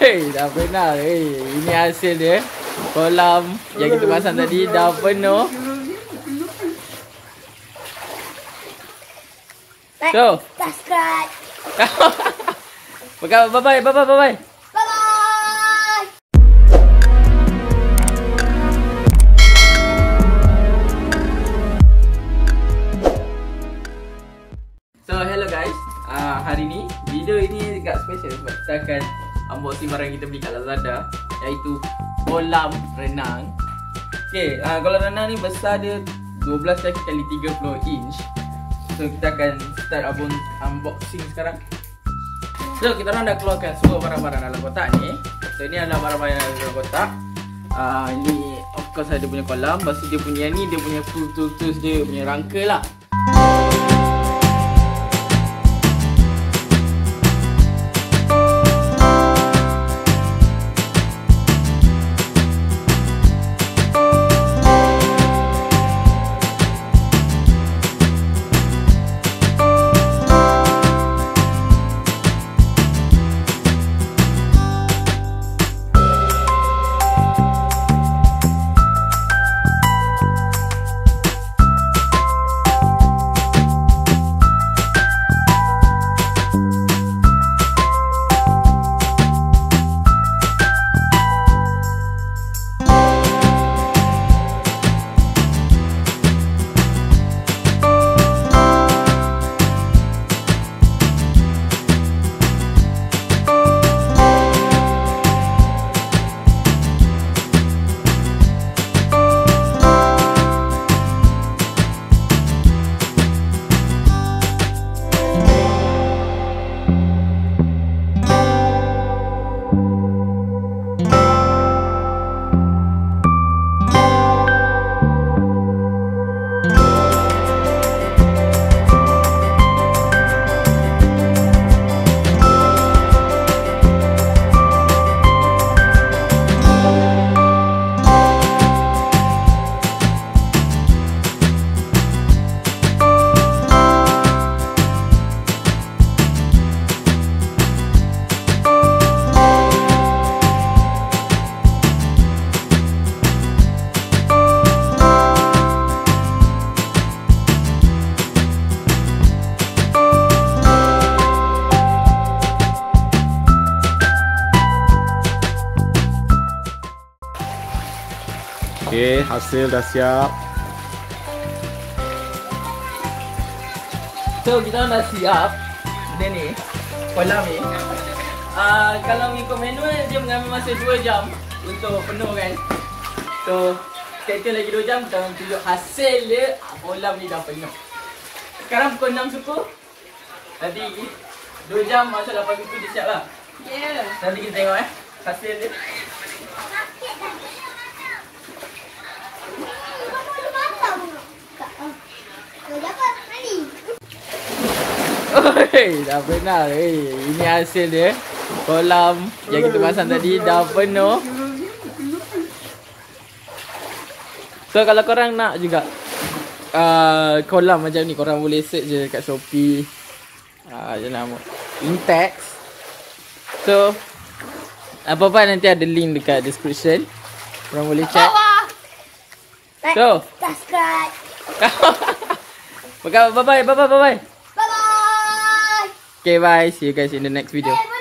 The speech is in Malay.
Dah pernah. Ini hasil dia. Kolam yang kita pasang tadi dah penuh. So, subscribe. Bye-bye. Bye-bye. So, hello guys. Hari ni, video ini agak special sebab kita akan unboxing barang yang kita beli kat Lazada, iaitu kolam renang. Okay, kolam renang ni besar dia 12 kaki kali 30 inch. So, kita akan start unboxing sekarang. So, kita orang dah keluarkan semua barang-barang dalam kotak ni. So, ini adalah barang-barang dalam kotak. Ini of course ada punya kolam. Lepas tu dia punya ni, dia punya tools dia punya rangka lah. Okey, hasil dah siap. So, kita dah siap benda ni, kolam ni. Kalau mengikut manual, dia mengambil masa 2 jam untuk penuh kan. So, kita lagi 2 jam, kita akan tunjuk hasil dia. Kolam ni dah penuh. Sekarang pukul 6 suku. Nanti 2 jam masa 8 suku dia siap lah. Yeah. Nanti kita tengok hasil dia. Dah pernah. Ini hasil dia. Kolam yang kita pasang tadi dah penuh. So, kalau korang nak juga kolam macam ni, korang boleh search je kat Shopee. Je nama Intex. So, apa-apa nanti ada link dekat description. Korang boleh check. So, Subscribe. Bye-bye. Bye-bye. Okay, bye. See you guys in the next video.